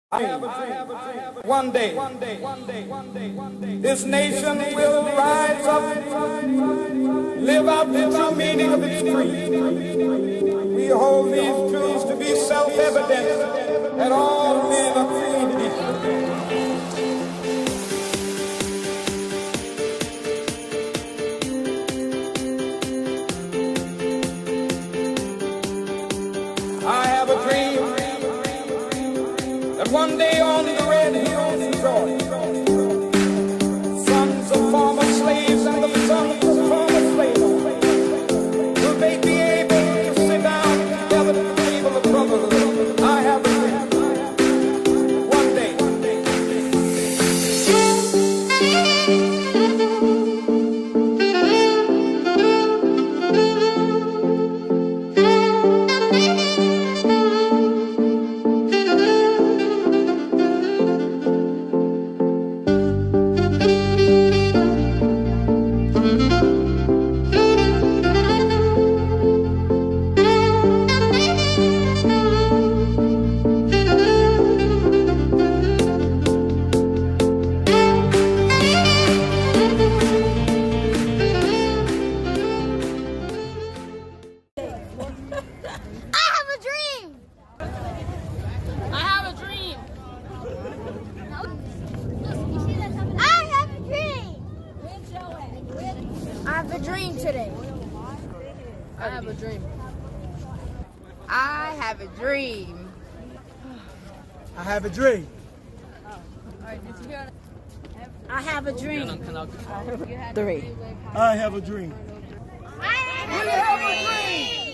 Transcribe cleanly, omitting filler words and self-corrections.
I have a dream. One day, this nation will rise up, live out the true meaning of its creed. We hold these truths to be self-evident that all men are created equal. I have a dream that one day on the red hills of Georgia, sons of former slaves and the sons of former slave owners will they be able to sit down together at the table of brotherhood. I have a dream. One day. I have a dream today. I have a dream. I have a dream. I have a dream. I have a dream. Three. I have a dream. I have a dream.